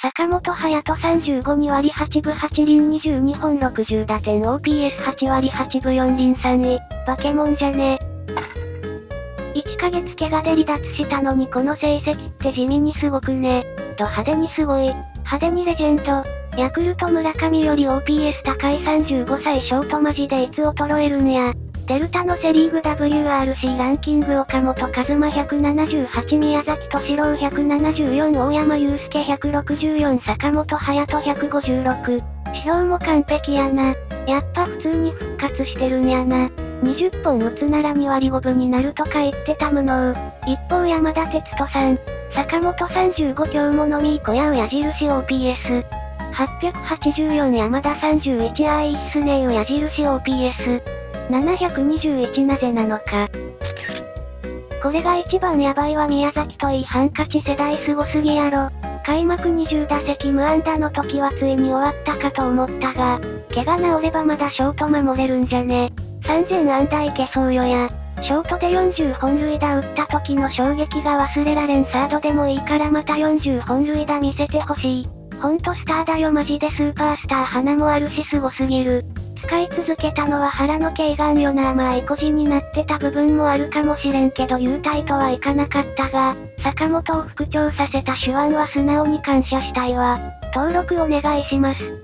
坂本勇人35 2割8分8厘22本60打点 OPS8 割8分4厘3位。バケモンじゃね。1ヶ月怪我で離脱したのにこの成績って地味にすごくね。派手にすごい。派手にレジェンド。ヤクルト村上より OPS 高い35歳ショートマジでいつ衰えるんや。デルタのセリーグ WRC ランキング岡本和真178宮崎敏郎174大山祐介164坂本勇人156。指標も完璧やな。やっぱ普通に復活してるんやな。20本打つなら2割5分になるとか言ってた無能。一方山田哲人さん。坂本35今日も飲みーこやう矢印 OPS。884山田31あーいいっすねーう矢印 OPS。721なぜなのか。これが一番ヤバいわ宮崎といいハンカチ世代すごすぎやろ。開幕20打席無安打の時はついに終わったかと思ったが、怪我治ればまだショート守れるんじゃね。3000安打いけそうよや。ショートで40本塁打打った時の衝撃が忘れられんサードでもいいからまた40本塁打見せてほしい。ほんとスターだよマジでスーパースター花もあるしすごすぎる。使い続けたのは腹の頸がんよなまあ意固地になってた部分もあるかもしれんけど優待とはいかなかったが、坂本を復調させた手腕は素直に感謝したいわ。登録お願いします。